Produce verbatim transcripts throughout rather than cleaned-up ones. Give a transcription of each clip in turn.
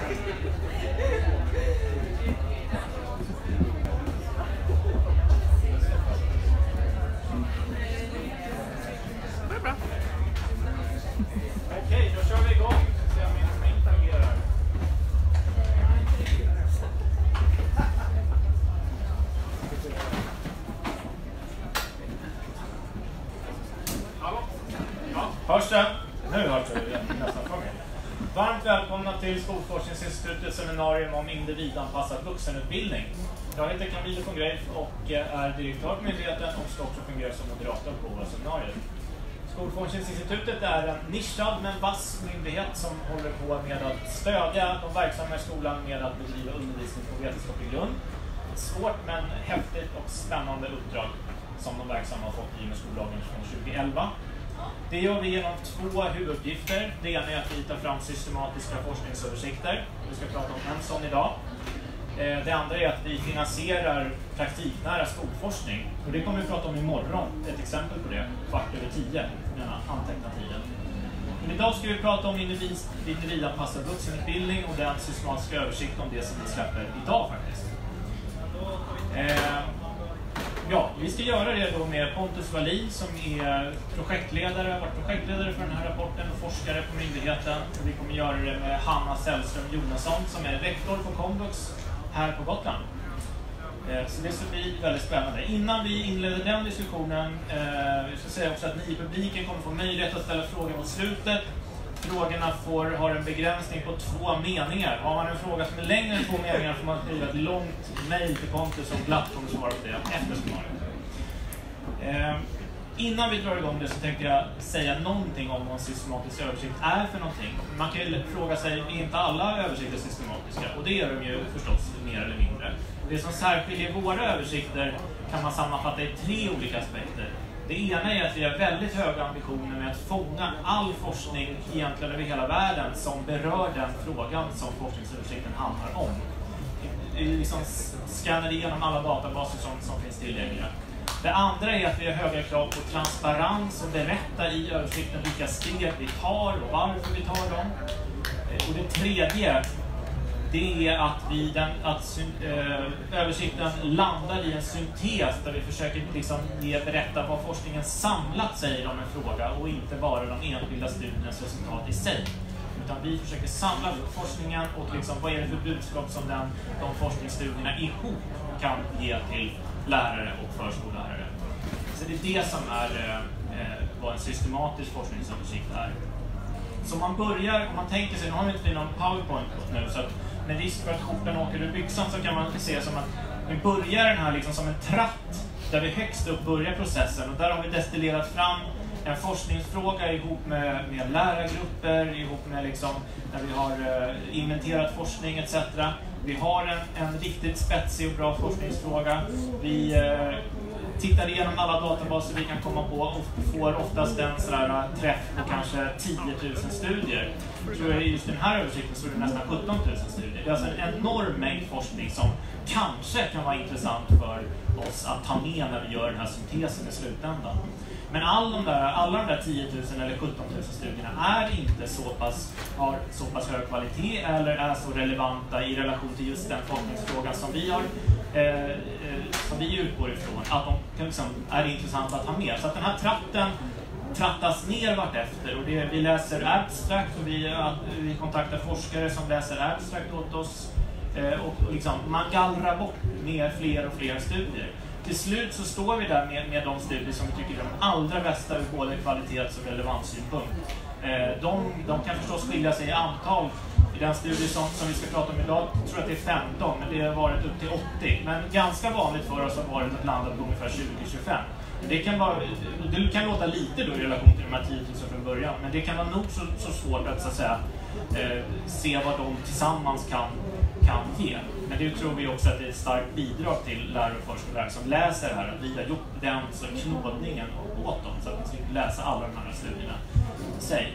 Okej, då kör vi igång. Se om min inte agerar. Hallå? Ja, hörs det? Nu hörs det nästan från mig. Varmt välkomna till Skolforskningsinstitutets seminarium om individanpassad vuxenutbildning. Jag heter Camille von Greif och är direktör på myndigheten och ska också fungera som moderator på våra seminarier. Skolforskningsinstitutet är en nischad men vass myndighet som håller på med att stödja de verksamma i skolan med att bedriva undervisning på vetenskaplig grund. Ett svårt men häftigt och spännande uppdrag som de verksamma har fått i med skollagen från tjugoelva. Det gör vi genom två huvuduppgifter. Det ena är att vi tar fram systematiska forskningsöversikter. Vi ska prata om en sån idag. Det andra är att vi finansierar praktiknära skolforskning. Och det kommer vi prata om imorgon. Ett exempel på det, kvart över tio, den antecknad tiden. Men idag ska vi prata om individ, individanpassad vuxenutbildning och den systematiska översikt om det som vi släpper idag faktiskt. Eh, ja, vi ska göra det då med Pontus Wallin som är projektledare, varit projektledare för den här rapporten och forskare på myndigheten. Och vi kommer göra det med Hanna Sällström Jonasson som är rektor på Komvux här på Gotland. Så det ska bli väldigt spännande. Innan vi inleder den diskussionen, eh, jag ska säga också att ni i publiken kommer få möjlighet att ställa frågor mot slutet. Frågorna får, har en begränsning på två meningar. Har man en fråga som är längre än två meningar får man skriva ett långt mejl till Pontus som glatt kommer svara på det efter seminariet. Eh, innan vi drar igång det så tänkte jag säga någonting om vad en systematisk översikt är för någonting. Man kan ju fråga sig, är inte alla översikter systematiska? Och det gör de ju förstås mer eller mindre. Det som särskiljer våra översikter kan man sammanfatta i tre olika aspekter. Det ena är att vi har väldigt höga ambitioner med att fånga all forskning egentligen över hela världen som berör den frågan som forskningsöversikten handlar om. Vi liksom skannar igenom alla databaser som, som finns tillgängliga. Det andra är att vi har höga krav på transparens och berätta i översikten vilka steg vi tar och varför vi tar dem. Och det tredje, det är att, vi den, att äh, översikten landar i en syntes där vi försöker liksom ge, berätta vad forskningen samlat säger om en fråga och inte bara de enskilda studiernas resultat i sig. Utan vi försöker samla forskningen och liksom, vad är det för budskap som den, de forskningsstudierna ihop kan ge till lärare och förskollärare. Så det är det som är eh, vad en systematisk forskningsöversikt är. Så man börjar, om man tänker sig, nu har vi inte någon PowerPoint nu, så att med risk för att skjortan åker ur byxan så kan man se som att vi börjar den här liksom som en tratt där vi högst upp börjar processen och där har vi destillerat fram en forskningsfråga ihop med, med lärargrupper, ihop med liksom, när vi har uh, inventerat forskning et cetera. Vi har en, en riktigt spetsig och bra forskningsfråga. Vi uh, tittar igenom alla databaser vi kan komma på och får oftast en sådär träff på kanske tio tusen studier. Jag tror i just den här översikten så är det nästan sjutton tusen studier. Det är alltså en enorm mängd forskning som kanske kan vara intressant för oss att ta med när vi gör den här syntesen i slutändan. Men all de där, alla de där tio tusen eller sjutton tusen studierna är inte så pass, har så pass hög kvalitet eller är så relevanta i relation till just den forskningsfrågan som vi har eh, som vi utgår ifrån, att de liksom är intressanta att ha med. Så att den här tratten trattas ner vart efter och det, vi läser abstract och vi, vi kontaktar forskare som läser abstract åt oss eh, och liksom, man gallrar bort mer, fler och fler studier. Till slut så står vi där med, med de studier som vi tycker är de allra bästa ur både kvalitets- och relevanssynpunkt. Eh, de, de kan förstås skilja sig i antal. I den studie som, som vi ska prata om idag tror jag att det är femton, men det har varit upp till åttio. Men ganska vanligt för oss har varit att landa på ungefär tjugo till tjugofem. Det kan, vara, det kan låta lite då i relation till de här tio tusen från början, men det kan vara nog så, så svårt att, så att säga, eh, se vad de tillsammans kan, kan ge. Men det tror vi också att det är ett starkt bidrag till lärare och förskollärare som läser det här, att vi har gjort den så knådningen åt dem så att de ska läsa alla de här studierna i sig.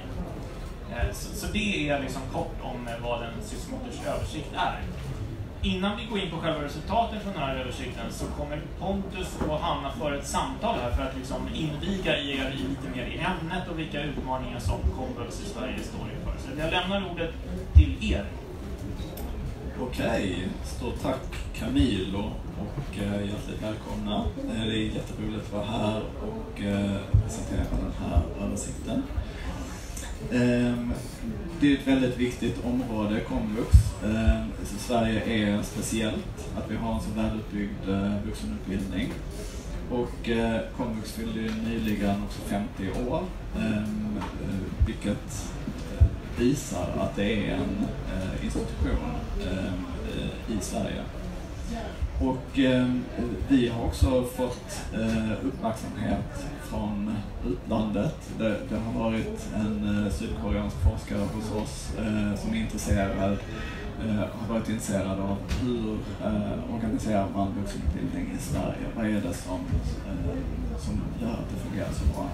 Så, så det är liksom kort om vad en systematisk översikt är. Innan vi går in på själva resultaten från den här översikten så kommer Pontus och Hanna för ett samtal här för att liksom inviga er lite mer i ämnet och vilka utmaningar som Komvux i Sverige står inför. Så jag lämnar ordet till er. Okej, stort tack Camilo och eh, hjärtligt välkomna. Eh, det är jätteroligt att vara här och eh, presentera den här översikten. Eh, det är ett väldigt viktigt område, komvux. Eh, Sverige är speciellt att vi har en så välutbyggd eh, vuxenutbildning. Och eh, komvux fyllde ju nyligen också femtio år, eh, vilket visar att det är en eh, institution eh, i Sverige. Och eh, vi har också fått eh, uppmärksamhet från utlandet. Det, det har varit en eh, sydkoreansk forskare hos oss eh, som är intresserad, eh, har varit intresserad av hur eh, organiserar man vuxenutbildning i Sverige. Vad är det som, eh, som gör att det fungerar så bra?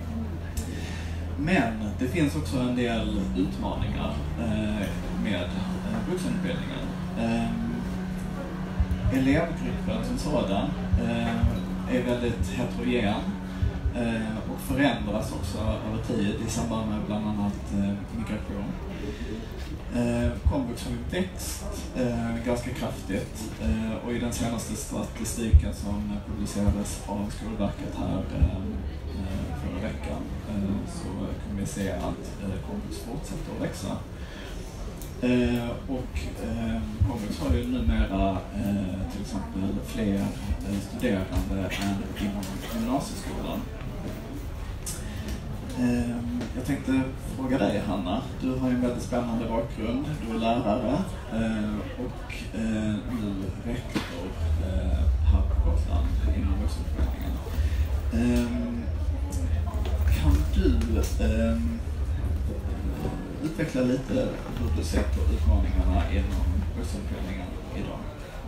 Men det finns också en del utmaningar eh, med eh, vuxenutbildningen. Eh, elevgruppen som sådan eh, är väldigt heterogen eh, och förändras också över tid i samband med bland annat eh, migration. Eh, komvux har ju växt eh, ganska kraftigt eh, och i den senaste statistiken som publicerades av Skolverket här eh, förra veckan så kan vi se att komvux fortsätter att växa. Eh, och eh, komvux har ju numera eh, till exempel fler eh, studerande än inom gymnasieskolan. Eh, jag tänkte fråga dig, Hanna. Du har ju en väldigt spännande bakgrund. Du är lärare eh, och eh, nu rektor eh, här på Gotland inom vuxenutbildningen. Eh, Kan du eh, utveckla lite hur du ser på utmaningarna inom vuxenutbildningen idag?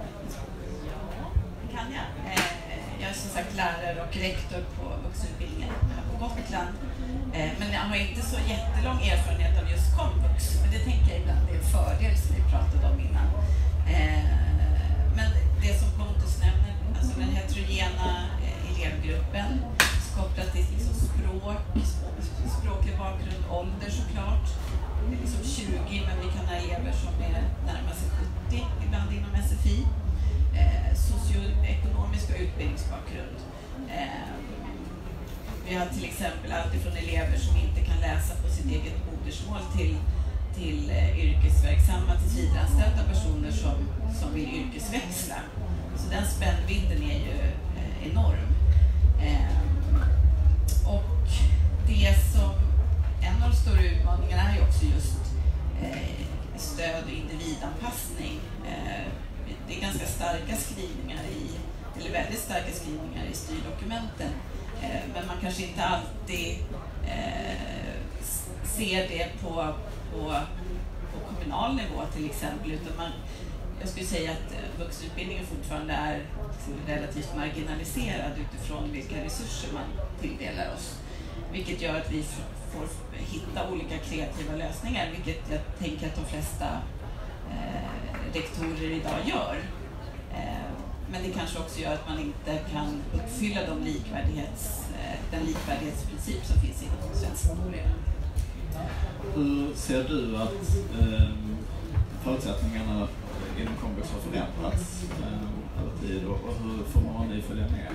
Det kan jag. Eh, jag är som sagt lärare och rektor på vuxenutbildningen här på Gotland. Eh, men jag har inte så jättelång erfarenhet av just komvux. Men det tänker jag ibland är en fördel som vi pratade om innan. Eh, men det som Pontus nämner, alltså den heterogena eh, elevgruppen, kopplat till liksom språk, språklig bakgrund, ålder såklart. Det är liksom tjugo, men vi kan ha elever som är närmare sig sjuttio, ibland inom S F I. Eh, socioekonomisk och utbildningsbakgrund. Eh, vi har till exempel alltifrån elever som inte kan läsa på sitt eget modersmål till, till eh, yrkesverksamma, tillsvidareanställda personer som, som vill yrkesväxla. Så den spännvidden är ju eh, enorm. Eh, Och det som, en av de stora utmaningarna är ju också just eh, stöd och individanpassning. Eh, det är ganska starka skrivningar i, eller väldigt starka skrivningar i styrdokumenten. Eh, men man kanske inte alltid eh, ser det på, på, på kommunal nivå till exempel. Utan man, jag skulle säga att vuxenutbildningen fortfarande är relativt marginaliserad utifrån vilka resurser man tilldelar oss. Vilket gör att vi får hitta olika kreativa lösningar, vilket jag tänker att de flesta eh, rektorer idag gör. Eh, men det kanske också gör att man inte kan uppfylla de likvärdighets, eh, den likvärdighetsprincip som finns inom svensk skola. Hur ser du att eh, förutsättningarna inom komvux har förändrats eh, över tid och, och hur förmår ni följa med?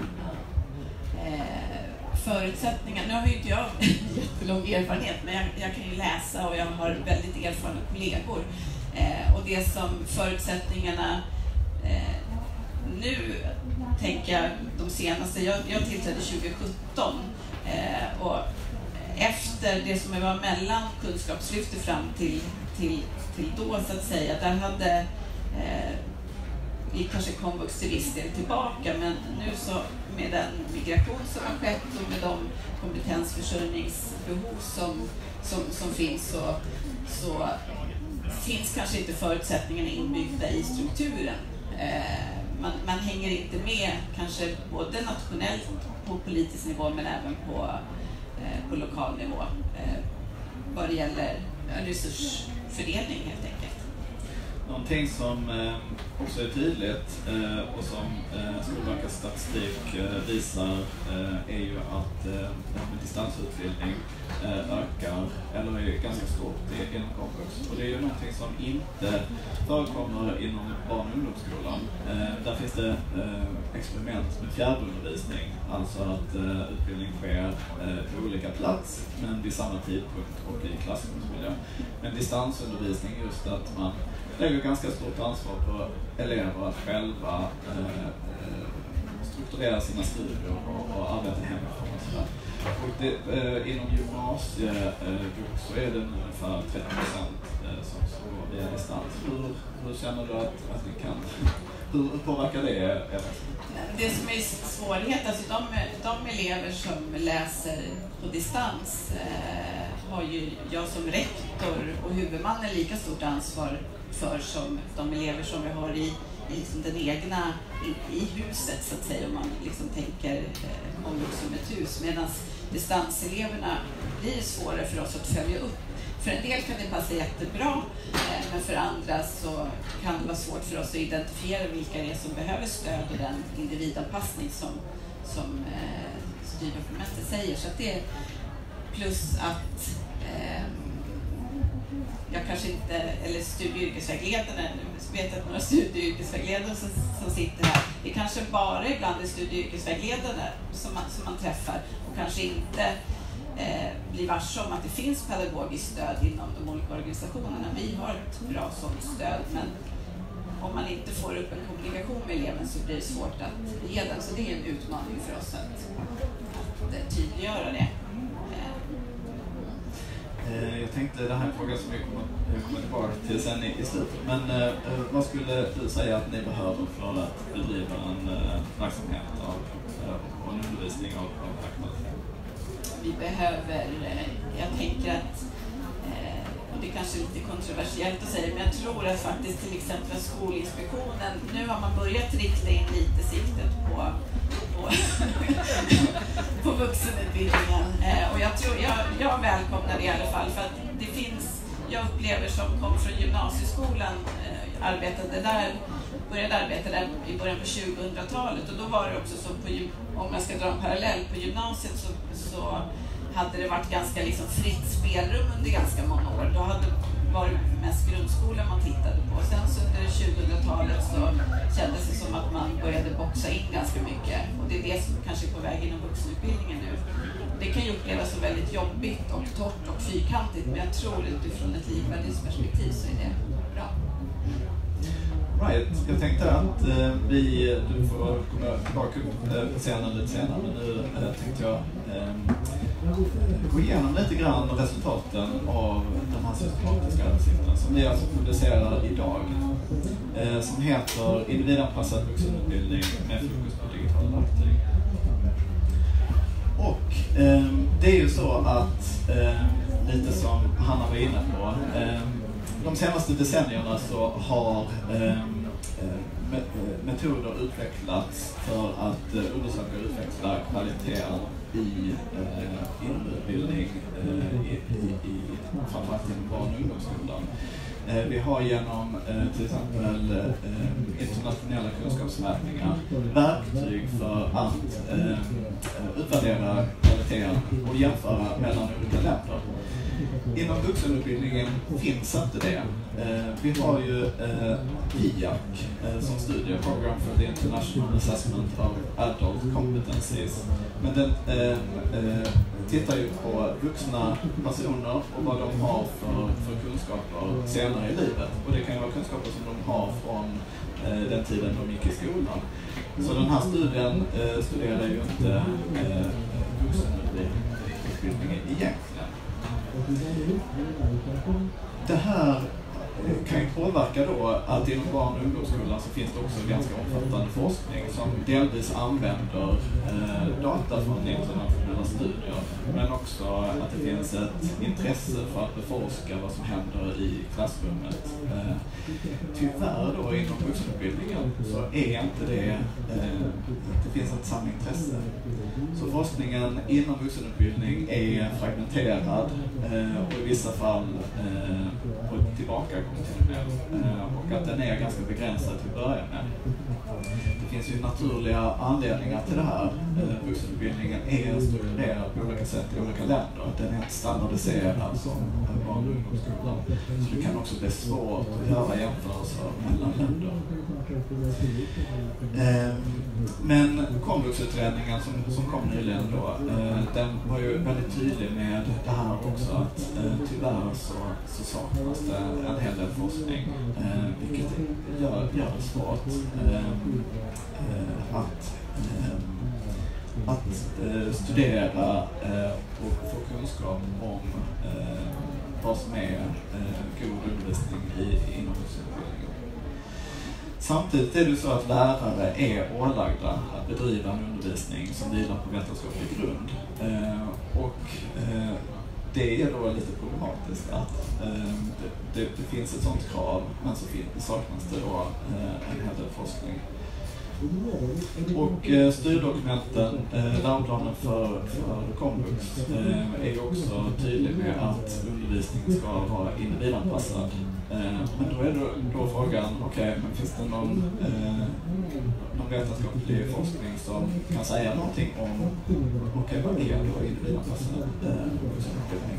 Eh, förutsättningar, nu har ju inte jag jättelång erfarenhet, men jag, jag kan ju läsa och jag har väldigt erfarna kollegor. Eh, och det som förutsättningarna eh, nu, tänker jag, de senaste, jag, jag tillträdde tjugo sjutton eh, och efter det som var mellan kunskapslyftet fram till, till, till då så att säga, där hade eh, gick kanske komvux till viss del tillbaka, men nu så med den migration som har skett och med de kompetensförsörjningsbehov som, som, som finns så, så finns kanske inte förutsättningarna inbyggda i strukturen. Eh, man, man hänger inte med kanske både nationellt på politisk nivå men även på, eh, på lokal nivå eh, vad det gäller resursfördelning helt enkelt. någonting som eh, också är tydligt eh, och som eh, Skolverkets statistik eh, visar eh, är ju att eh, distansutbildning eh, ökar, eller är ganska stort i, inom komvux. Och det är ju någonting som inte förekommer inom barn- och ungdomsskolan. Eh, där finns det eh, experiment med fjärrundervisning, alltså att eh, utbildning sker eh, på olika plats men vid samma tidpunkt och i klassrumsmiljö. Men distansundervisning just att man lägger ganska stort ansvar på elever att själva eh, strukturera sina studier och, och arbeta hemifrån och sådär. Och det, eh, inom gymnasievux eh, så är det ungefär trettio procent eh, som, som går via distans. Hur, hur känner du att, att ni kan, hur påverkar det er? Det som är svårighet, alltså de, de elever som läser på distans eh, har ju jag som rektor och huvudman är lika stort ansvar för som de elever som vi har i, i liksom den egna, i, i huset så att säga, om man liksom tänker eh, om som ett hus, medan distanseleverna blir svårare för oss att följa upp. För en del kan det passa jättebra, eh, men för andra så kan det vara svårt för oss att identifiera vilka det är som behöver stöd och den individanpassning som, som eh, styrdokumentet säger. Så att det är plus att eh, jag kanske inte, eller studie- och yrkesvägledarna, nu vet jag att några studie- och yrkesvägledare som, som sitter här, det är kanske bara ibland är studie- och yrkesvägledarna som man, som man träffar och kanske inte eh, blir varse om att det finns pedagogiskt stöd inom de olika organisationerna. Vi har ett bra sådant stöd, men om man inte får upp en kommunikation med eleven så blir det svårt att ge den. Så det är en utmaning för oss att, att tydliggöra det. Jag tänkte, det här är en fråga som vi kommer, kommer tillbaka till sen i, i slutet. Men eh, vad skulle du säga att ni behöver för att bedriva en eh, verksamhet av, och en undervisning av, av kvalitet? Vi behöver, eh, jag tänker att, eh, och det är kanske lite kontroversiellt att säga, men jag tror att faktiskt till exempel Skolinspektionen, nu har man börjat rikta in lite siktet på på, på vuxenutbildningen. Eh, och jag tror, jag, jag välkomnar det i alla fall, för att det finns, jag upplever som kom från gymnasieskolan, eh, arbetade där, började arbeta där i början på tjugohundratalet, och då var det också så, på, om man ska dra en parallell, på gymnasiet så, så hade det varit ganska liksom fritt spelrum under ganska många år. Då hade var det mest grundskolan man tittade på. Sen så under tjugohundratalet så kändes det som att man började boxa in ganska mycket. Och det är det som kanske är på väg inom vuxenutbildningen nu. Det kan ju upplevas som väldigt jobbigt och torrt och fyrkantigt, men jag tror utifrån ett likvärdighetsperspektiv så är det bra. Right. Jag tänkte att eh, vi, du får komma tillbaka upp scenen lite senare, men nu eh, tänkte jag eh, gå igenom lite grann resultaten av den här systematiska översikten som vi alltså publicerar idag, eh, som heter Individanpassad vuxenutbildning med fokus på digitala verktyg. Och eh, det är ju så att, eh, lite som Hanna var inne på, eh, de senaste decennierna så har eh, metoder utvecklats för att eh, undersöka och utveckla kvaliteten i eh, inutbildning eh, i, i, i framförallt inom barn- och ungdomsskolan. Eh, vi har genom eh, till exempel eh, internationella kunskapsmätningar verktyg för att eh, utvärdera kvaliteten och jämföra mellan olika länder. Inom vuxenutbildningen finns inte det. Eh, vi har ju eh, P I A C eh, som studie, Program for the International Assessment of Adult Competencies. Men den eh, eh, tittar ju på vuxna personer och vad de har för, för kunskaper senare i livet. Och det kan ju vara kunskaper som de har från eh, den tiden de gick i skolan. Så den här studien eh, studerar ju inte eh, vuxenutbildningen egentligen. Det här kan ju påverka då att inom barn- och ungdomsskolan så finns det också ganska omfattande forskning som delvis använder eh, data från internationella studier, men också att det finns ett intresse för att beforska vad som händer i klassrummet eh, Tyvärr då inom vuxenutbildningen så är inte det, eh, det finns inte samma intresse. Så forskningen inom vuxenutbildning är fragmenterad eh, och i vissa fall eh, och tillbakagång till och med. Eh, och att den är ganska begränsad till att börja med. Det finns ju naturliga anledningar till det här. Eh, vuxenutbildningen är strukturerad på olika sätt i olika länder. Den är inte standardiserad som barn- och ungdomsskolan. Så det kan också bli svårt att göra jämförelser mellan länder. Eh, men komvuxutredningen som, som kom nyligen då, eh, den var ju väldigt tydlig med det här också att eh, tyvärr så, så saknas det en hel del forskning, eh, vilket gör, gör det svårt eh, eh, att, eh, att eh, studera eh, och få kunskap om eh, vad som är eh, god undervisning i, inom vuxenutbildningen. Samtidigt är det så att lärare är ålagda att bedriva en undervisning som vilar på vetenskaplig grund. Eh, och eh, det är då lite problematiskt att eh, det, det, det finns ett sådant krav, men så finns, saknas det då eh, en hel del forskning. Och eh, styrdokumenten, eh, läroplanen för, för komvux, eh, är ju också tydlig med att undervisningen ska vara individanpassad. Eh, men då är det då frågan, okej, okay, men finns det någon, eh, någon vetenskaplig forskning som kan säga någonting om, okej, okay, vad är då individanpassad vuxenutbildning?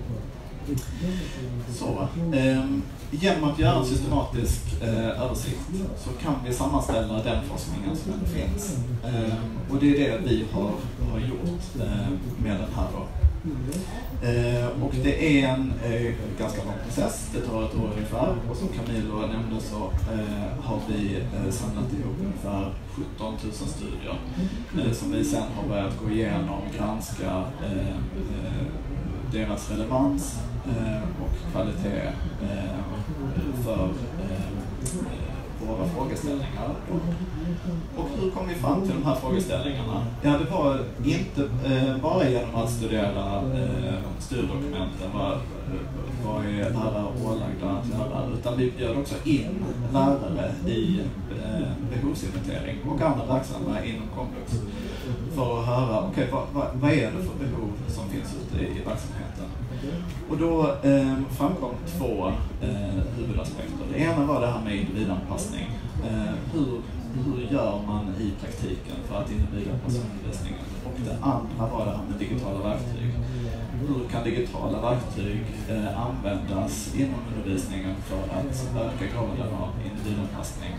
Så, eh, genom att göra en systematisk eh, översikt så kan vi sammanställa den forskningen som ändå finns. Eh, och det är det vi har, har gjort eh, med den här då. Eh, och det är en eh, ganska lång process, det tar ett år ungefär, och som Camilo nämnde så eh, har vi eh, samlat ihop ungefär sjutton tusen studier eh, som vi sen har börjat gå igenom, granska eh, eh, deras relevans eh, och kvalitet eh, för eh, våra frågeställningar. Och hur kom vi fram till de här frågeställningarna? Ja, det var inte eh, bara genom att studera eh, styrdokumenten, vad, vad är lärare ålagda att göra, utan vi bjöd också in lärare i eh, behovsinventering och andra verksamma inom komvux för att höra, okej, okay, vad, vad, vad är det för behov som finns ute i, i verksamheten? Och då eh, framkom två eh, huvudaspekter. Det ena var det här med individanpassning. Eh, hur, hur gör man i praktiken för att individanpassa undervisningen? Och det andra var det här med digitala verktyg. Hur kan digitala verktyg eh, användas inom undervisningen för att öka graden av individanpassning?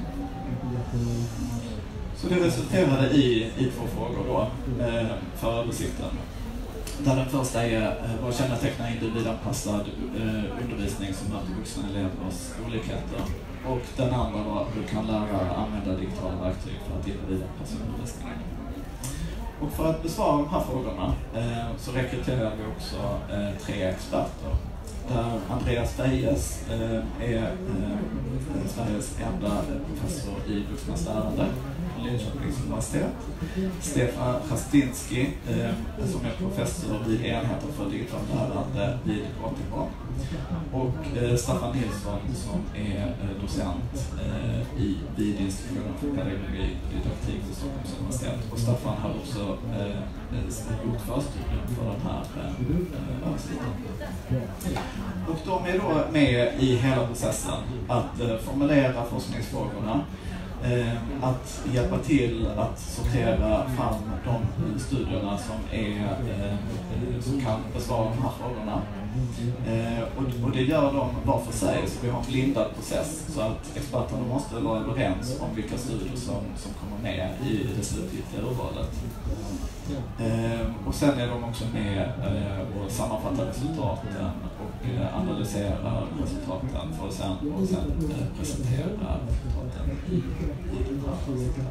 Så det resulterade i, i två frågor då, eh, för översikten. Där den första är vad kännetecknar individanpassad eh, undervisning som möter vuxna elevers olikheter. Och den andra var hur kan lärare använda digitala verktyg för att individanpassa undervisningen. Och för att besvara de här frågorna eh, så rekryterar vi också eh, tre experter. Där Andreas Fejes eh, är eh, Sveriges enda professor i vuxnas lärande från Linköpings universitet. Stefan Chastinski eh, som är professor vid enheten för digitalt lärande vid K T H. Och eh, Staffan Nilsson som är eh, docent eh, i, vid institutionen för pedagogi och didaktik vid Stockholms universitet. Och Staffan har också eh, gjort förstudien för den här eh, översikten. Och de är då med i hela processen att eh, formulera forskningsfrågorna, eh, att hjälpa till att sortera fram de studierna som, är, eh, som kan besvara de här frågorna. Eh, och, och det gör de var för sig, så vi har en blindad process så att experterna måste vara överens om vilka studier som, som kommer med i det slutgiltiga urvalet. Eh, och sen är de också med eh, och sammanfattar resultaten och eh, analyserar resultaten för att sen, och sen eh, presentera resultaten i, i den här översikten.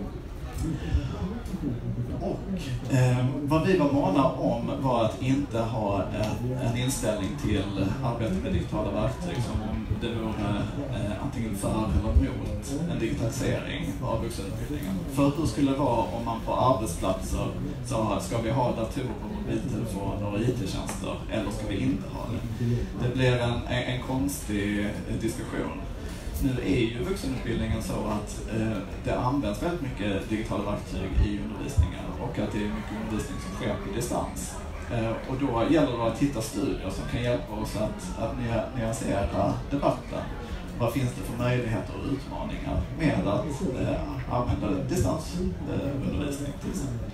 Och eh, vad vi var måna om var att inte ha en, en inställning till arbete med digitala verktyg som om det vore eh, antingen för eller emot en digitalisering av vuxenutbildningen. För hur skulle det vara om man på arbetsplatser sa, ska vi ha datorer, mobiltelefoner och I T-tjänster eller ska vi inte ha det? Det blir en, en, en konstig diskussion. Nu är ju vuxenutbildningen så att eh, det används väldigt mycket digitala verktyg i undervisningen och att det är mycket undervisning som sker på distans. Eh, och då gäller det att hitta studier som kan hjälpa oss att, att nyansera debatten. Vad finns det för möjligheter och utmaningar med att eh, använda distansundervisning till exempel.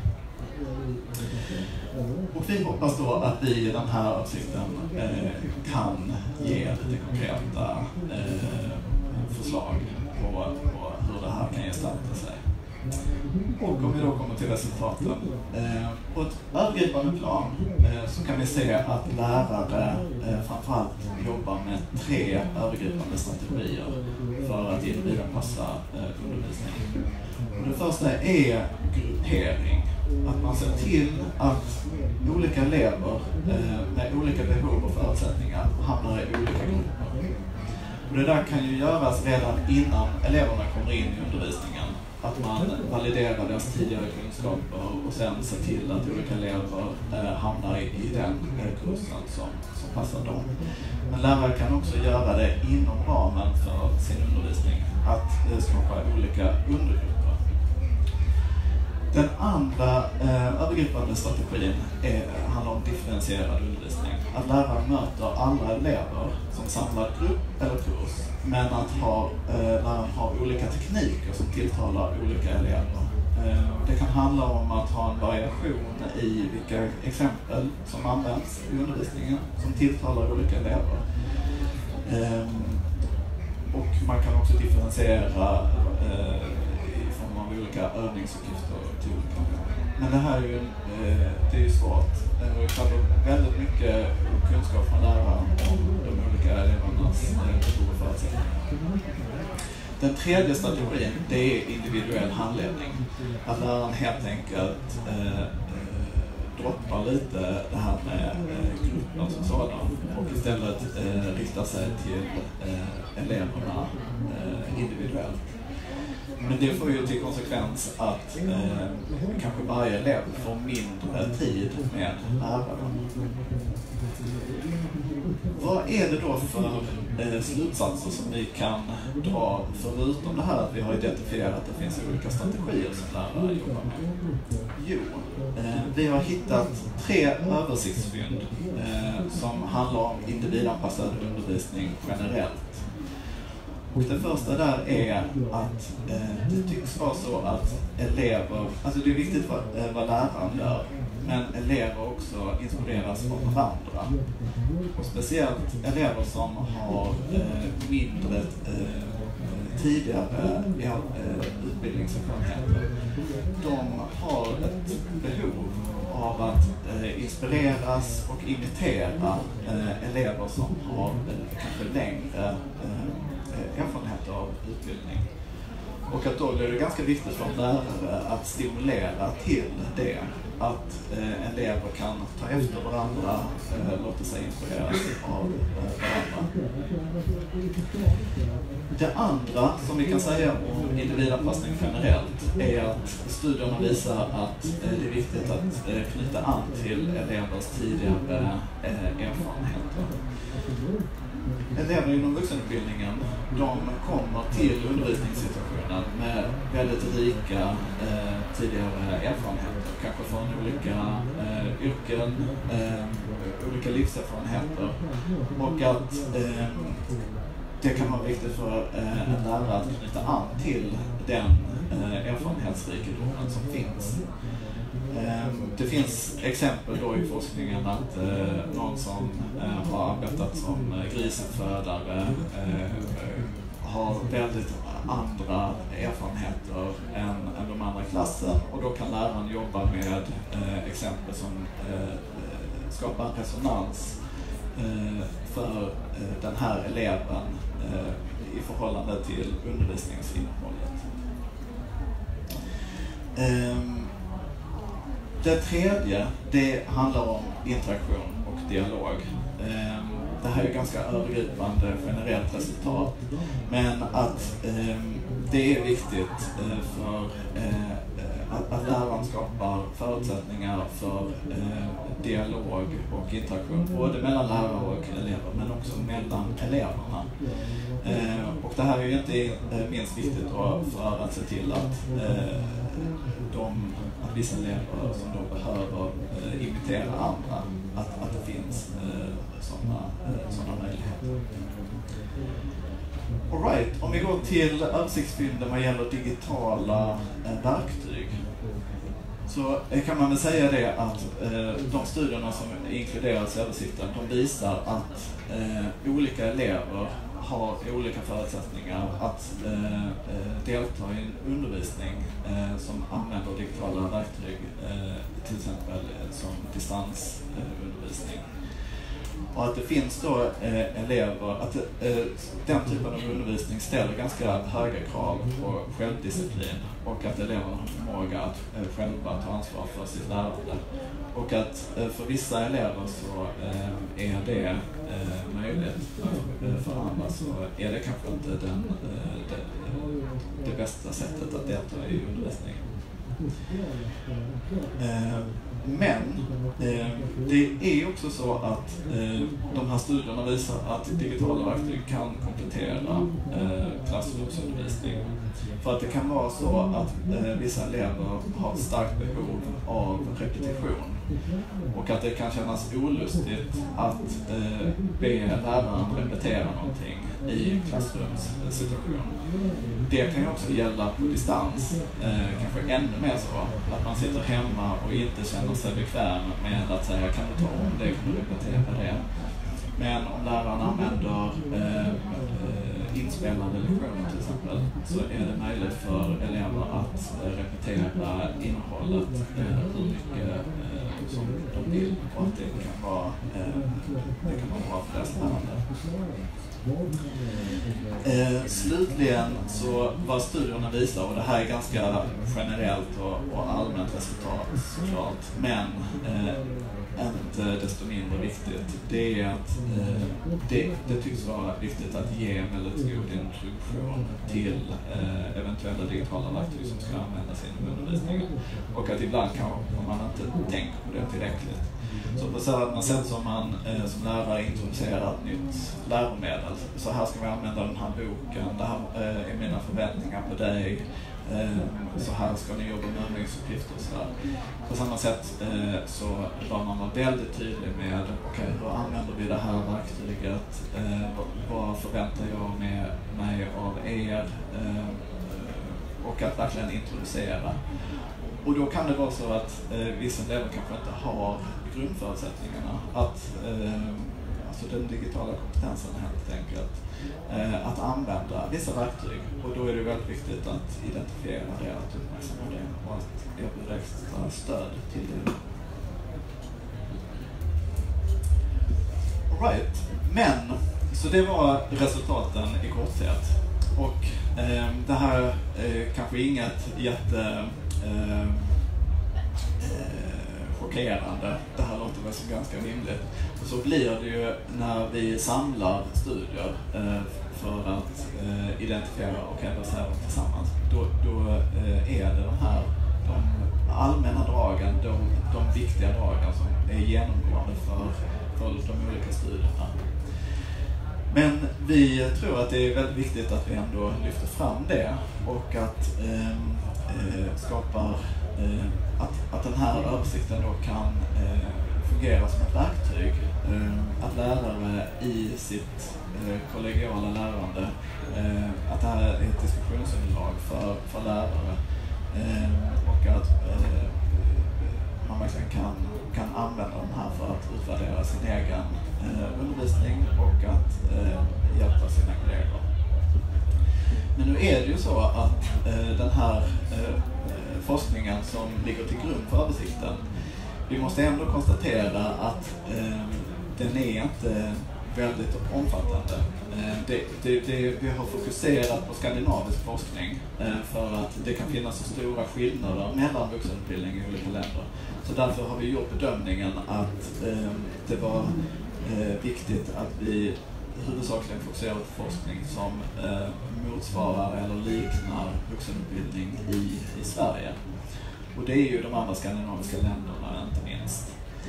Och vi hoppas då att vi i den här översikten eh, kan ge lite konkreta eh, förslag på, på hur det här kan gestalta sig. Och om vi då kommer till resultaten. Eh, på ett övergripande plan eh, så kan vi se att lärare eh, framförallt jobbar med tre övergripande strategier för att individanpassa eh, undervisning. Och det första är gruppering. Att man ser till att olika elever eh, med olika behov och förutsättningar hamnar i olika grupper. Och det där kan ju göras redan innan eleverna kommer in i undervisningen. Att man validerar deras tidigare kunskaper och sen ser till att olika elever eh, hamnar i, i den eh, kursen som, som passar dem. Men lärare kan också göra det inom ramen för sin undervisning. Att eh, skapa olika undergrupper. Den andra eh, övergripande strategin är, handlar om differentierad undervisning. Att läraren möter alla elever som samlad grupp eller kurs, men att ha, eh, läraren har olika tekniker som tilltalar olika elever. Eh, det kan handla om att ha en variation i vilka exempel som används i undervisningen som tilltalar olika elever. Eh, och man kan också differentiera eh, olika övningsuppgifter till olika. Men det här är ju, eh, det är ju svårt. Det kräver väldigt mycket kunskap från läraren om de olika elevernas behov och förutsättningar. Den tredje strategin, det är individuell handledning. Att läraren helt enkelt eh, droppar lite det här med eh, gruppen som sådan och istället eh, riktar sig till eh, eleverna eh, individuellt. Men det får ju till konsekvens att eh, kanske varje elev får mindre tid med läraren. Vad är det då för eh, slutsatser som vi kan dra förutom det här att vi har identifierat att det finns olika strategier som lärare jobbar med? Jo, eh, vi har hittat tre översiktsfynd eh, som handlar om individanpassad undervisning generellt. Och det första där är att eh, det tycks vara så att elever, alltså det är viktigt vad, eh, vad läraren gör, men elever också inspireras av varandra. Och speciellt elever som har eh, mindre eh, tidigare ja, eh, utbildningserfarenheter, de har ett behov av att eh, inspireras och imitera eh, elever som har eh, kanske längre eh, erfarenheter av utbildning. Och att då blir det ganska viktigt för lärare att stimulera till det. Att eh, elever kan ta efter varandra, eh, låta sig inspireras av eh, varandra. Det andra som vi kan säga om individanpassning generellt är att studierna visar att eh, det är viktigt att eh, knyta an till elevers tidigare eh, erfarenheter. Elever inom vuxenutbildningen, de kommer till undervisningssituationen med väldigt rika eh, tidigare erfarenheter, kanske från olika eh, yrken, eh, olika livserfarenheter, och att eh, det kan vara viktigt för eh, en lärare att knyta an till den eh, erfarenhetsrikedomen som finns. Det finns exempel då i forskningen att eh, någon som eh, har arbetat som grisuppfödare eh, har väldigt andra erfarenheter än, än de andra i klassen, och då kan läraren jobba med eh, exempel som eh, skapar en resonans eh, för eh, den här eleven eh, i förhållande till undervisningsinnehållet. Eh, Det tredje, det handlar om interaktion och dialog. Det här är ganska övergripande generellt resultat, men att det är viktigt för att läraren skapar förutsättningar för dialog och interaktion både mellan lärare och elever, men också mellan eleverna. Och det här är ju inte minst viktigt då för att se till att, eh, de, att vissa elever som då behöver eh, imitera andra, att, att det finns eh, sådana eh, sådana möjligheter. All right, om vi går till översiktsbilden vad gäller digitala eh, verktyg, så kan man väl säga det att eh, de studierna som inkluderas i översikten, de visar att eh, olika elever har olika förutsättningar att eh, delta i en undervisning eh, som använder digitala verktyg, eh, till exempel eh, som distansundervisning. Eh, Och att det finns då eh, elever, att eh, den typen av undervisning ställer ganska höga krav på självdisciplin och att eleverna har förmåga att eh, själva ta ansvar för sitt lärande. Och att eh, för vissa elever så eh, är det eh, möjligt, eh, för andra så är det kanske inte den, eh, det, det bästa sättet att delta i undervisning. Eh, Men eh, det är också så att eh, de här studierna visar att digitala verktyg kan komplettera eh, klassrumsundervisning. För att det kan vara så att eh, vissa elever har ett starkt behov av repetition och att det kan kännas olustigt att eh, be läraren repetera någonting i en klassrumssituation. Det kan ju också gälla på distans, eh, kanske ännu mer så att man sitter hemma och inte känner sig bekväm med att säga kan du ta om det, kan du repetera det. Men om läraren använder eh, inspelade lektioner till exempel så är det möjligt för elever att eh, repetera innehållet eh, hur mycket eh, som de vill och att det kan vara, eh, det kan vara bra för deras lärande. Eh, slutligen så vad studierna visar, och det här är ganska generellt och, och allmänt resultat såklart, men eh, inte desto mindre viktigt, det är att eh, det, det tycks vara viktigt att ge en väldigt god introduktion till eh, eventuella digitala verktyg som ska användas inom undervisningen och att ibland kan man inte tänka på det tillräckligt. Så på samma sätt som man eh, som lärare introducerar ett nytt läromedel, så här ska vi använda den här boken, det här eh, är mina förväntningar på dig, eh, så här ska ni jobba med övningsuppgifter och sådär. På samma sätt eh, så bör man vara väldigt tydlig med, okej, okay, hur använder vi det här verktyget, eh, vad förväntar jag med mig av er, eh, och att verkligen introducera. Och då kan det vara så att eh, vissa elever kanske inte har grundförutsättningarna att eh, alltså den digitala kompetensen helt enkelt eh, att använda vissa verktyg, och då är det väldigt viktigt att identifiera det, att uppmärksamma det och att erbjuda extra stöd till det. All right. Men så det var resultaten i korthet, och eh, det här är kanske inget jätte eh, chockerande. Det här låter väl som ganska rimligt. Och så blir det ju när vi samlar studier eh, för att eh, identifiera och adressera dem tillsammans. Då, då eh, är det de här de allmänna dragen, de, de viktiga dragen som är genomgående för, för de olika studierna. Men vi tror att det är väldigt viktigt att vi ändå lyfter fram det och att eh, eh, skapar eh, Att, att den här översikten då kan eh, fungera som ett verktyg. Eh, att lärare i sitt eh, kollegiala lärande, eh, att det här är ett diskussionsunderlag för, för lärare eh, och att eh, man verkligen kan, kan använda den här för att utvärdera sin egen eh, undervisning och att eh, hjälpa sina kollegor. Men nu är det ju så att eh, den här eh, forskningen som ligger till grund för översikten, vi måste ändå konstatera att eh, den är inte väldigt omfattande. Eh, det, det, det, vi har fokuserat på skandinavisk forskning eh, för att det kan finnas så stora skillnader mellan vuxenutbildning i olika länder. Så därför har vi gjort bedömningen att eh, det var eh, viktigt att vi huvudsakligen fokuserar på forskning som eh, motsvarar eller liknar vuxenutbildning i, i Sverige. Och det är ju de andra skandinaviska länderna inte minst.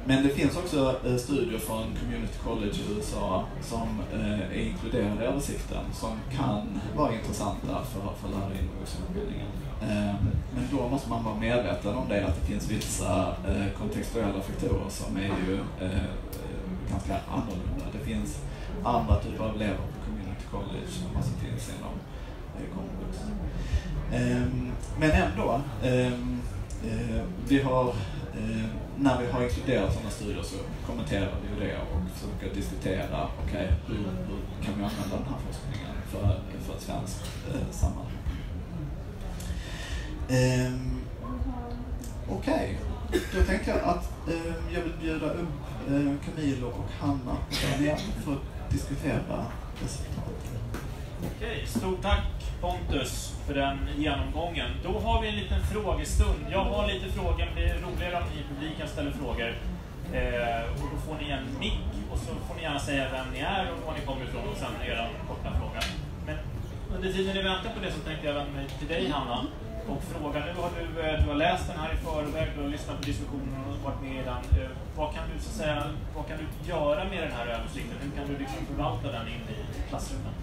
Men det finns också eh, studier från Community College i U S A som eh, är inkluderade i översikten som kan vara intressanta för, för lärare inom vuxenutbildningen. Eh, men då måste man vara medveten om det, att det finns vissa eh, kontextuella faktorer som är ju eh, ganska annorlunda. Det finns andra typer av elever på Community College än vad som finns inom eh, komvux. Eh, men ändå, eh, eh, vi har Eh, när vi har inkluderat sådana studier så kommenterar vi ju det och försöker diskutera okay, hur, hur kan vi använda den här forskningen för, för ett svenskt eh, sammanhang. Eh, Okej, okay. Då tänker jag att eh, jag vill bjuda upp eh, Camilo och Hanna för att diskutera resultatet. Okej, stort tack Pontus för den genomgången. Då har vi en liten frågestund. Jag har lite frågor, men det är roligare om ni i publiken ställer frågor. Eh, och då får ni en mick och så får ni gärna säga vem ni är och var ni kommer ifrån och sen er korta fråga. Men under tiden ni väntar på det så tänkte jag vända mig till dig, Hanna, och fråga. Nu har du, du har läst den här i förväg, du har lyssnat på diskussionen och varit med i den. Eh, vad kan du så att säga, vad kan du göra med den här översikten? Hur kan du liksom förvalta den in i klassrummet?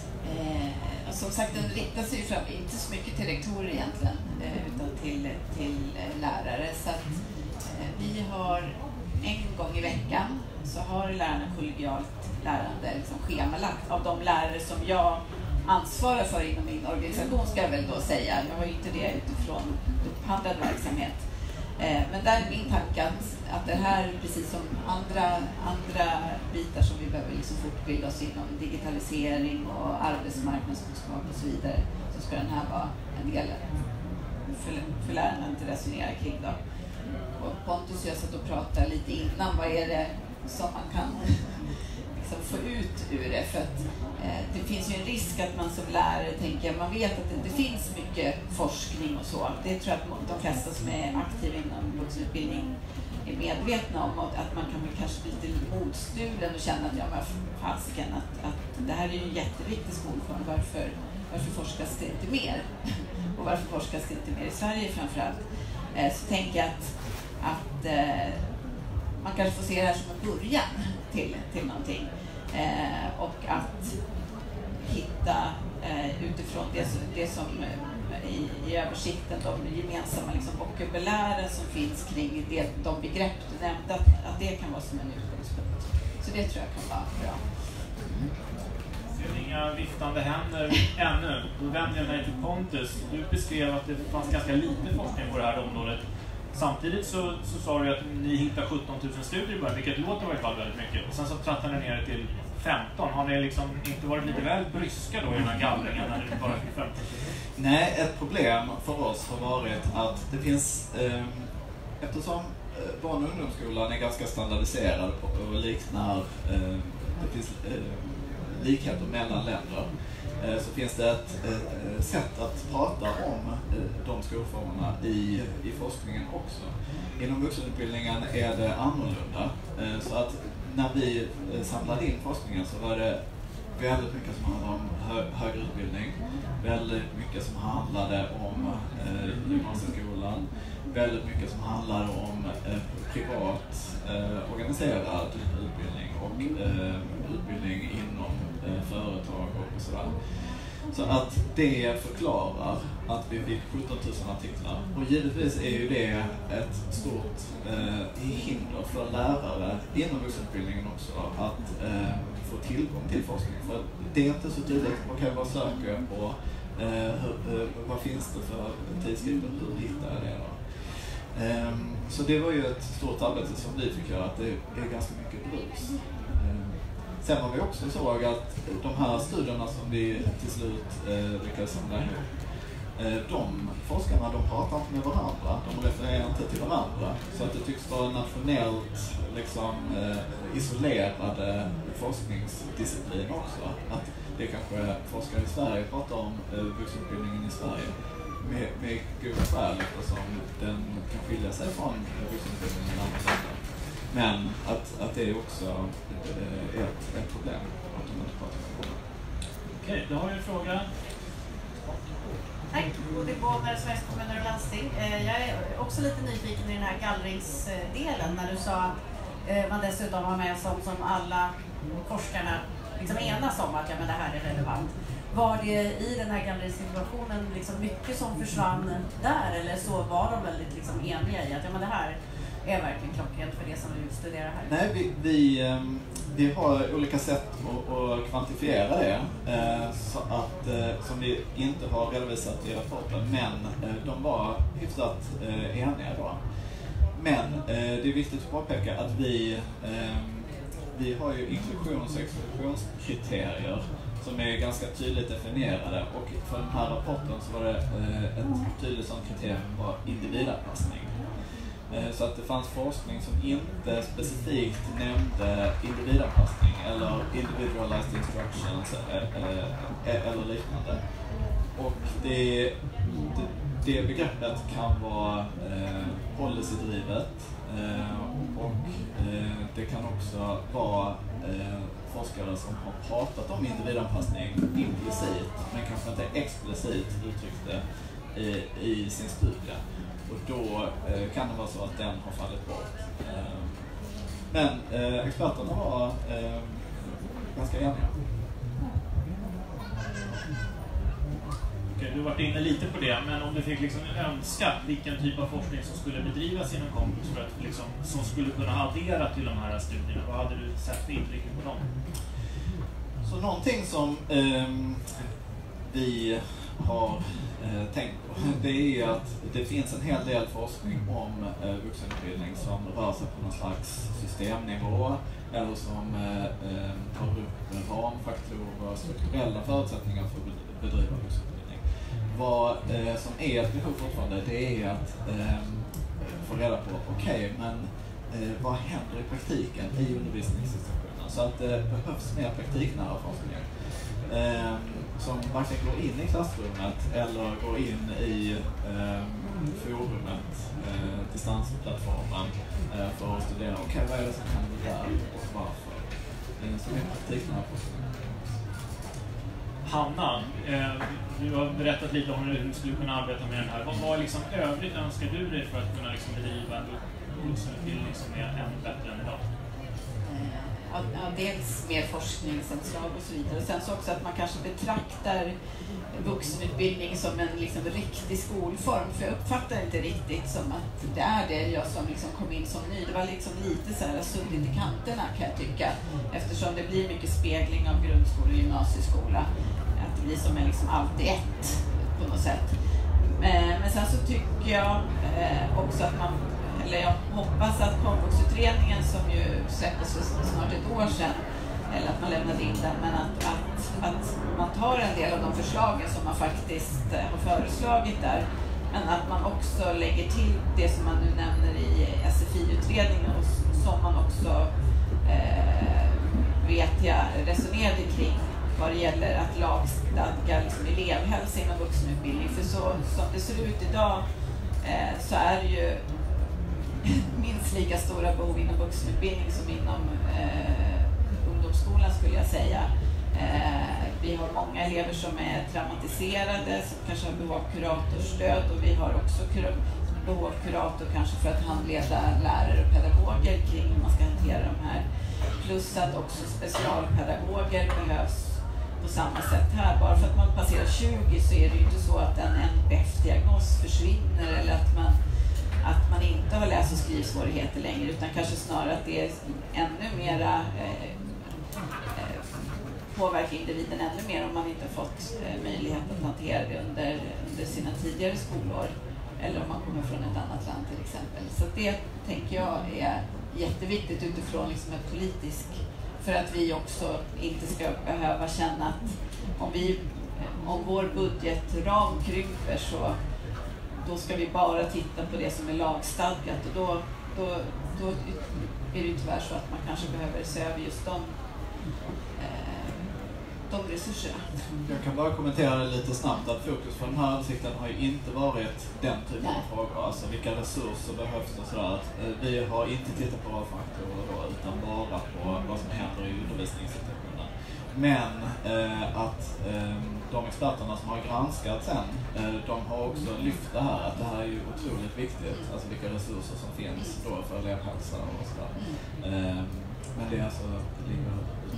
Eh, som sagt, den riktar sig fram, inte så mycket till rektorer egentligen, eh, utan till, till eh, lärare. Så att, eh, vi har en gång i veckan så har lärarna kollegialt lärande liksom schemalagt av de lärare som jag ansvarar för inom min organisation, ska jag väl då säga. Jag har ju inte det utifrån upphandlad verksamhet. Eh, men där är min tanke att, att det här, precis som andra, andra bitar som vi behöver liksom fortbilda oss inom digitalisering och arbetsmarknadskunskap och så vidare, så ska den här vara en del för, för lärarna att resonera kring då. Och Pontus och jag satt och pratade lite innan, vad är det som man kan liksom få ut ur det, för att eh, det finns ju en risk att man som lärare tänker, man vet att det, det finns mycket forskning och så. Det tror jag att de flesta som är aktiva inom vuxenutbildning är medvetna om, och att man kan väl kanske bli lite motstulen och känna att ja, men fasiken, att, att det här är ju en jätteviktig skolform, varför, varför forskas det inte mer? Och varför forskas det inte mer i Sverige framförallt? Eh, så tänker jag att, att eh, man kanske får se det här som en början till, till någonting. Eh, och att hitta eh, utifrån det, det som eh, i, i översikten, de gemensamma liksom, vokabulären som finns kring det, de begrepp du nämnde, att, att det kan vara som en utgångspunkt. Så det tror jag kan vara bra. Mm. Ser inga viftande händer ännu. Då vänder jag mig till Pontus. Du beskrev att det fanns ganska lite forskning på det här området. Samtidigt så, så sa du att ni hittar sjutton tusen studier i början, vilket låter i varje fall väldigt mycket. Och sen så trattar ni ner till femton. Har ni liksom inte varit lite väl bryska då i den här gallringen när ni bara fick femton? Nej, ett problem för oss har varit att det finns, eh, eftersom eh, barn- och ungdomsskolan är ganska standardiserad och, och liknar, eh, det finns eh, likheter mellan länder, eh, så finns det ett eh, sätt att prata om eh, de skolformerna i, i forskningen också. Inom vuxenutbildningen är det annorlunda, eh, så att när vi eh, samlade in forskningen så var det väldigt mycket som handlade om hö högre utbildning, väldigt mycket som handlade om eh, gymnasieskolan, väldigt mycket som handlade om eh, privat eh, organiserad utbildning och eh, utbildning inom eh, företag och sådär. Så att det förklarar att vi fick sjutton tusen artiklar. Och givetvis är ju det ett stort eh, hinder för lärare inom vuxenutbildningen också att eh, få tillgång till forskning. För det är inte så tydligt, okej, vad söker jag på, eh, hur, eh, vad finns det för tidskrifter, hur hittar jag det då? Eh, så det var ju ett stort arbete som vi fick göra, att det är ganska mycket brus. Eh, sen var vi också såg att de här studierna som vi till slut eh, lyckades samla ihop, de forskarna, de pratar inte med varandra, de refererar inte till varandra, så att det tycks vara nationellt liksom, eh, isolerade forskningsdisciplin också. Att det kanske forskare i Sverige pratar om eh, vuxenutbildningen i Sverige med, med goda skäl, eftersom den kan skilja sig från vuxenutbildningen i andra länder. Men att, att det är också eh, ett, ett problem att de inte pratar med varandra. Okej, då har vi en fråga. Tack, Bodil Båber, Sveriges kommuner och landsting. Jag är också lite nyfiken i den här gallringsdelen när du sa att eh, man dessutom har med som, som alla forskarna liksom enas om att ja, men det här är relevant. Var det i den här gamla situationen liksom mycket som försvann där, eller så var de väldigt liksom eniga i att ja, men det här är verkligen klockrent för det som vi studerar här? Nej, vi, vi, vi har olika sätt att, att kvantifiera det så att, som vi inte har redovisat i rapporten, men de var hyfsat eniga då. Men det är viktigt att påpeka att vi, vi har ju inklusions- och exklusionskriterier som är ganska tydligt definierade, och för den här rapporten så var det ett tydligt sådant kriterium var individanpassning. Så att det fanns forskning som inte specifikt nämnde individanpassning eller individualized instructions eller liknande. Och det, det, det begreppet kan vara eh, policydrivet eh, och eh, det kan också vara eh, forskare som har pratat om individanpassning implicit men kanske inte explicit uttryckt det i, i sin studie. Och då eh, kan det vara så att den har fallit bort. Eh, men eh, experterna var eh, ganska eniga. Okej, du har varit inne lite på det, men om du fick liksom önska vilken typ av forskning som skulle bedrivas inom Komvux för att liksom, som skulle kunna addera till de här studierna, vad hade du sett för inriktning på dem? Så någonting som eh, vi har eh, tänkt på, det är att det finns en hel del forskning om eh, vuxenutbildning som rör sig på någon slags systemnivå eller som eh, eh, tar upp ramfaktorer och strukturella förutsättningar för att bedriva vuxenutbildning. Vad eh, som är ett behov fortfarande, det är att eh, få reda på, okej, okay, men eh, vad händer i praktiken i undervisningssituationen? Så att det eh, behövs mer praktiknära forskning. Eh, som verkligen går in i klassrummet eller går in i eh, forumet, eh, distansplattformen eh, för att studera, okej, okay, vad är det som händer där och varför? Eh, som är praktiknära forskning. Hanna, eh, du har berättat lite om hur du skulle kunna arbeta med den här. Vad, vad liksom övrigt önskar du dig för att kunna liksom bedriva en vuxenutbildning som är ännu bättre än idag? Ja, dels mer forskningsanslag och så vidare. Och sen så också att man kanske betraktar vuxenutbildning som en liksom riktig skolform. För jag uppfattar inte riktigt som att det är det, jag som liksom kom in som ny. Det var liksom lite så här suddigt i kanterna, kan jag tycka. Eftersom det blir mycket spegling av grundskola och gymnasieskola. Att det blir som en liksom allt i ett på något sätt. Men sen så tycker jag också att man, eller jag hoppas att Komvuxutredningen som ju släpptes för snart ett år sedan, eller att man lämnade in den, men att, att, att man tar en del av de förslagen som man faktiskt har föreslagit där, men att man också lägger till det som man nu nämner i S F I-utredningen och som man också eh, vet jag resonerade kring vad det gäller att lagstadga liksom elevhälsa inom vuxenutbildning. För så som det ser ut idag eh, så är det ju minst lika stora behov inom vuxenutbildning som inom eh, ungdomsskolan, skulle jag säga. Eh, vi har många elever som är traumatiserade, som kanske har behov av kuratorstöd, och vi har också kur- behov av kurator kanske för att handleda lärare och pedagoger kring hur man ska hantera de här. Plus att också specialpedagoger behövs på samma sätt här. Bara för att man passerar tjugo så är det ju inte så att en N P F-diagnos försvinner eller att man att man inte har läs- och skrivsvårigheter längre, utan kanske snarare att det är ännu mera eh, eh, påverkar individen ännu mer om man inte fått eh, möjlighet att hantera det under, under sina tidigare skolår, eller om man kommer från ett annat land till exempel. Så det tänker jag är jätteviktigt utifrån liksom ett politiskt, för att vi också inte ska behöva känna att om, vi, om vår budgetram krymper så då ska vi bara titta på det som är lagstadgat, och då, då, då är det ju tyvärr så att man kanske behöver se över just de, eh, de resurserna. Jag kan bara kommentera det lite snabbt att fokus för den här översikten har ju inte varit den typen Nej. av frågor, alltså vilka resurser behövs och sådär. Vi har inte tittat på faktorer då, utan bara på vad som händer i undervisningssituationen. Men eh, att eh, de experterna som har granskat sen, de har också lyft det här, att det här är ju otroligt viktigt, alltså vilka resurser som finns då för elevhälsa och sådär. Mm. Men det är alltså, det ligger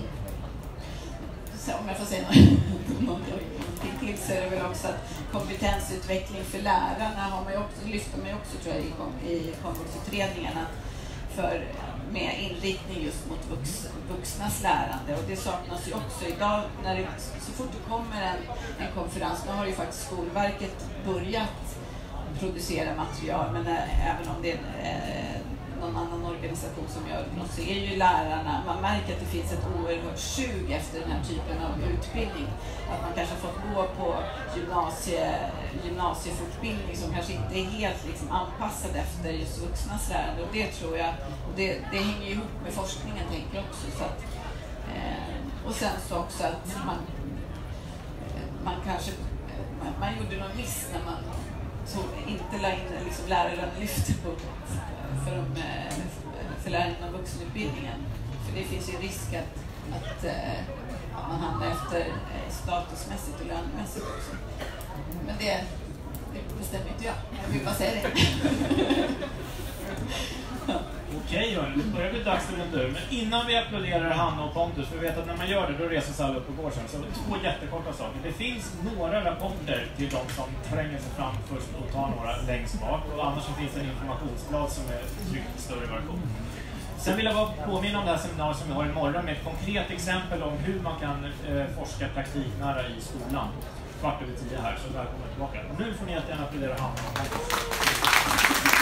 så om jag får säga någonting till så är det väl också att kompetensutveckling för lärarna har man ju också, lyfter man ju också tror jag i komvuxutredningarna för med inriktning just mot vux, vuxnas lärande, och det saknas ju också idag när det, så fort det kommer en, en konferens. Nu har ju faktiskt Skolverket börjat producera material, men äh, även om det är äh, någon annan organisation som gör det, så är ju lärarna, man märker att det finns ett oerhört sug efter den här typen av utbildning. Att man kanske fått gå på gymnasie, gymnasiefortbildning som kanske inte är helt liksom anpassad efter just vuxnas lärande. Och det tror jag, och det, det hänger ju ihop med forskningen tänker jag också. Så att, eh, och sen så också att man, man kanske, man, man gjorde någon miss när man så inte la in liksom lärarlönelyftet på för, de, för lärarna inom vuxenutbildningen. För det finns ju risk att, att, att man hamnar efter statusmässigt och lönemässigt också. Men det, det bestämmer inte jag. Jag vill bara säga det. Okej, hörni, det börjar bli dags för en dur. Men innan vi applåderar Hanna och Pontus, för vi vet att när man gör det, då reser sig alla upp och går sen. Så två jättekorta saker. Det finns några rapporter till de som tränger sig fram först och tar några längst bak. Och annars så finns det en informationsblad som är tryckt i större version. Sen vill jag bara påminna om det här seminariet som vi har imorgon med ett konkret exempel om hur man kan eh, forska praktiknära i skolan. Kvart över tio här, så välkomna tillbaka. Och nu får ni jättegärna applådera Hanna och Pontus.